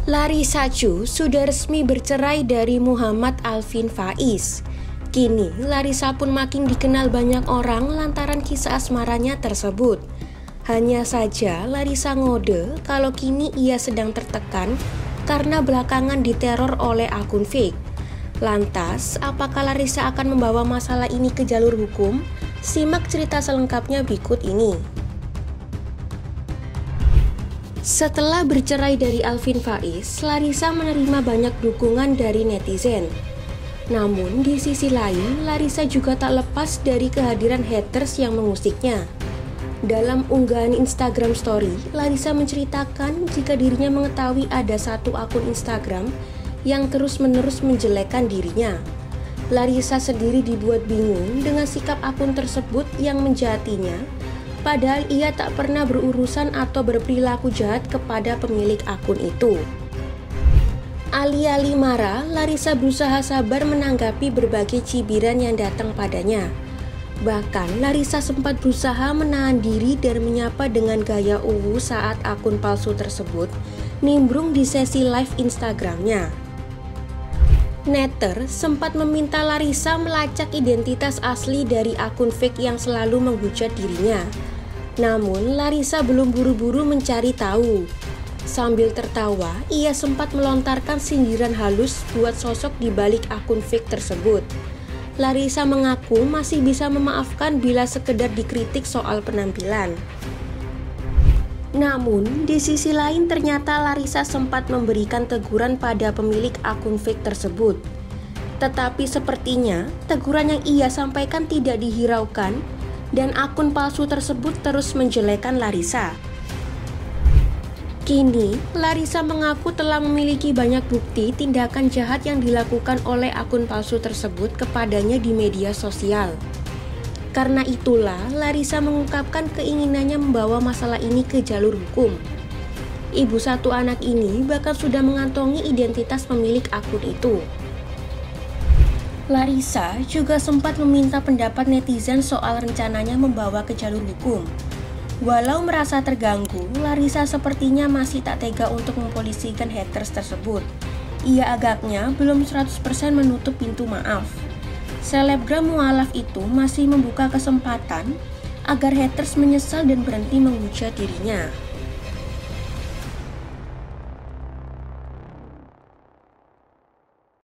Larissa Chu sudah resmi bercerai dari Muhammad Alvin Faiz. Kini, Larissa pun makin dikenal banyak orang lantaran kisah asmaranya tersebut. Hanya saja, Larissa ngode kalau kini ia sedang tertekan karena belakangan diteror oleh akun fake. Lantas, apakah Larissa akan membawa masalah ini ke jalur hukum? Simak cerita selengkapnya berikut ini. Setelah bercerai dari Alvin Faiz, Larissa menerima banyak dukungan dari netizen. Namun di sisi lain, Larissa juga tak lepas dari kehadiran haters yang mengusiknya. Dalam unggahan Instagram Story, Larissa menceritakan jika dirinya mengetahui ada satu akun Instagram yang terus-menerus menjelekkan dirinya. Larissa sendiri dibuat bingung dengan sikap akun tersebut yang menjatinya, padahal ia tak pernah berurusan atau berperilaku jahat kepada pemilik akun itu. Alih-alih marah, Larissa berusaha sabar menanggapi berbagai cibiran yang datang padanya. Bahkan, Larissa sempat berusaha menahan diri dan menyapa dengan gaya uwu saat akun palsu tersebut nimbrung di sesi live Instagramnya. Netter sempat meminta Larissa melacak identitas asli dari akun fake yang selalu menghujat dirinya. Namun, Larissa belum buru-buru mencari tahu. Sambil tertawa, ia sempat melontarkan sindiran halus buat sosok di balik akun fake tersebut. Larissa mengaku masih bisa memaafkan bila sekedar dikritik soal penampilan. Namun, di sisi lain ternyata Larissa sempat memberikan teguran pada pemilik akun fake tersebut. Tetapi sepertinya, teguran yang ia sampaikan tidak dihiraukan dan akun palsu tersebut terus menjelekkan Larissa. Kini, Larissa mengaku telah memiliki banyak bukti tindakan jahat yang dilakukan oleh akun palsu tersebut kepadanya di media sosial. Karena itulah, Larissa mengungkapkan keinginannya membawa masalah ini ke jalur hukum. Ibu satu anak ini bahkan sudah mengantongi identitas pemilik akun itu. Larissa juga sempat meminta pendapat netizen soal rencananya membawa ke jalur hukum. Walau merasa terganggu, Larissa sepertinya masih tak tega untuk mempolisikan haters tersebut. Ia agaknya belum 100% menutup pintu maaf. Selebgram mualaf itu masih membuka kesempatan agar haters menyesal dan berhenti menghujat dirinya.